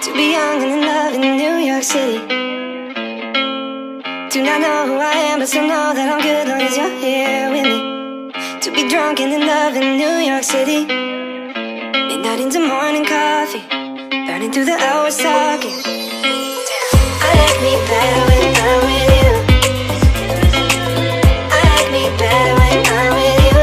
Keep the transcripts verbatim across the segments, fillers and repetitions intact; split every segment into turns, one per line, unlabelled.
To be young and in love in New York City. Do not know who I am, but still know that I'm good long as you're here with me. To be drunk and in love in New York City. Midnight into morning coffee, burning through the hours talking. I like me better when I'm with you. I like me better when I'm with you.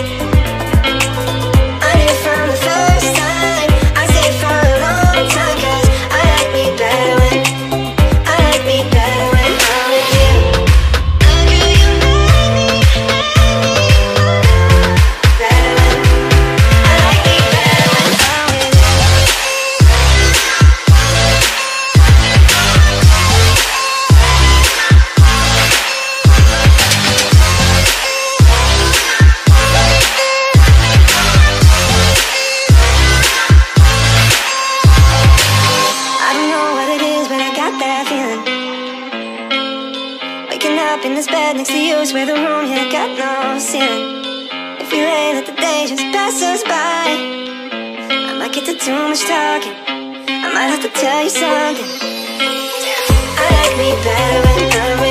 I knew from the first time, I stayed for a long time. Cause I like me better when, I like me better when I'm with you. Oh girl, you make me, better when, I like me better when I'm with you. I don't know what it is, but I got that feeling. Waking up in this bed next to you, swear the room here got no ceiling. If we lay, let the day just pass us by. I might get to too much talking, I might have to tell you something. I like me better when I'm